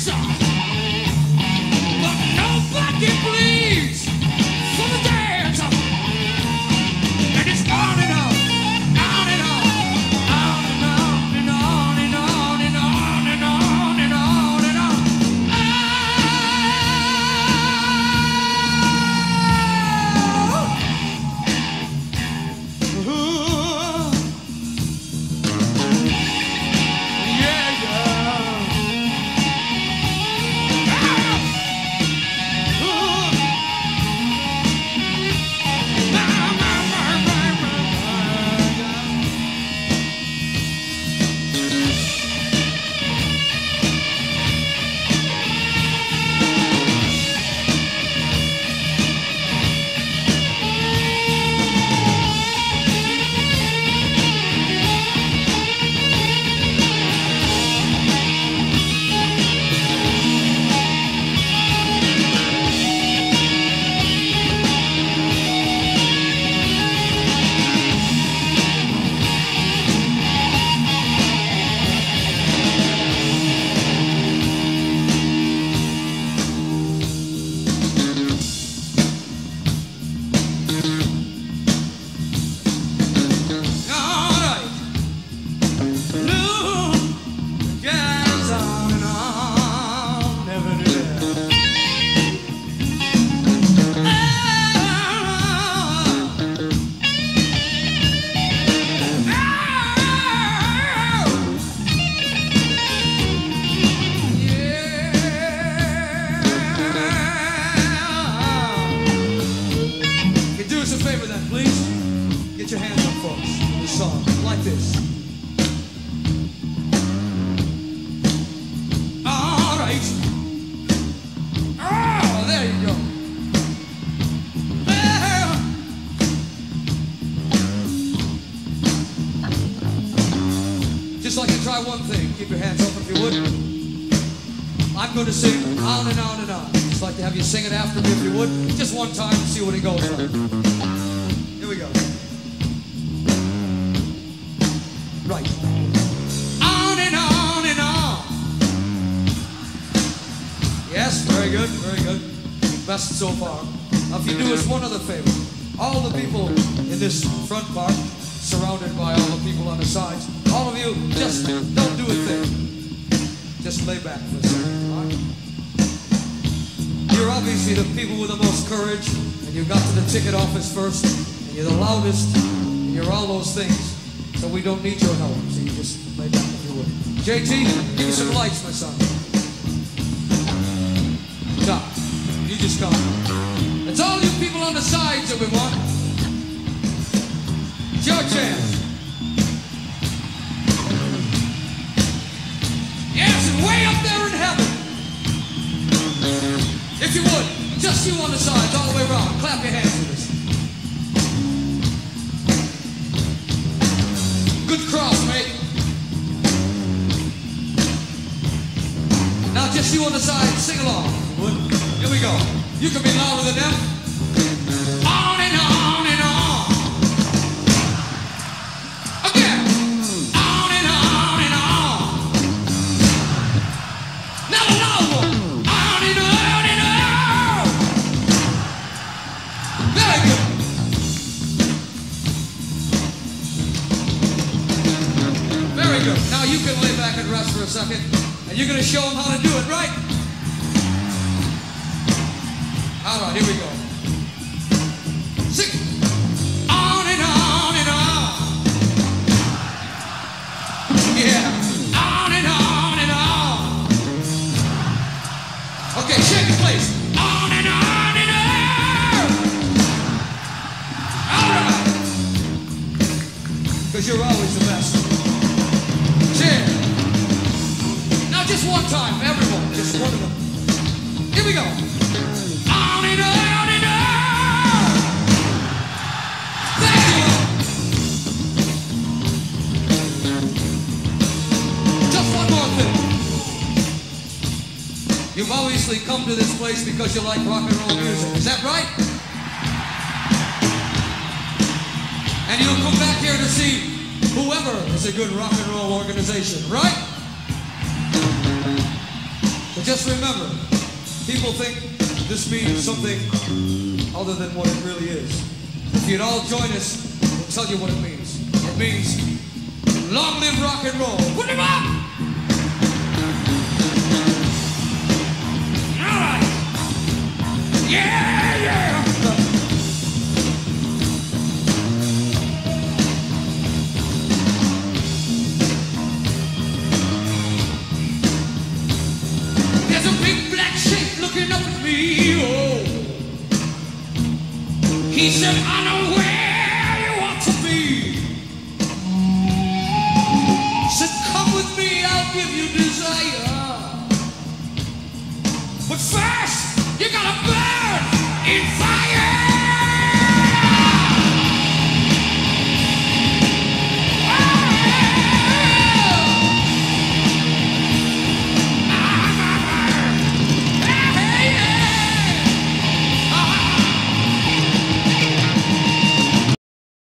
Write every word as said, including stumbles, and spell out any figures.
One thing, keep your hands up if you would. I'm going to sing on and on and on. Just like to have you sing it after me if you would. Just one time to see what it goes like. Here we go. Right. On and on and on. Yes, very good, very good. Best so far. Now if you do us one other favor. All the people in this front part, surrounded by all the people on the sides, all of you, just don't do a thing. Just lay back for a second, all right? You're obviously the people with the most courage, and you got to the ticket office first, and you're the loudest, and you're all those things, so we don't need your help, so you just lay back if you would. J T, give me some lights, my son. Doc, you just come. It's all you people on the sides that we want. It's your chance. Yes, and way up there in heaven. If you would, just you on the sides, all the way around. Clap your hands for this. Good cross, mate. Now just you on the side, sing along. Here we go. You can be louder than them. On and on and on. Again. On and on and on. Now the loud one. On and on and on. Very good. Very good. Now you can lay back and rest for a second. And you're going to show them how to do it, right? All right, here we go. Sing. On and on and on. Yeah. On and on and on. Okay, shake it, please. On and on and on. All right. Because you're always the best. Cheers. Now just one time, everyone. Just one of them. Here we go. On and on and on. Thank you. Just one more thing. You've obviously come to this place because you like rock and roll music. Is that right? And you'll come back here to see whoever is a good rock and roll organization, right? But just remember, people think this means something other than what it really is. If you'd all join us, we'll tell you what it means. It means, long live rock and roll. Put them up! All right. Yeah, yeah. There's a big black shape looking up at me, oh. He said, I know where you want to be. Said, come with me, I'll give you desire. But first,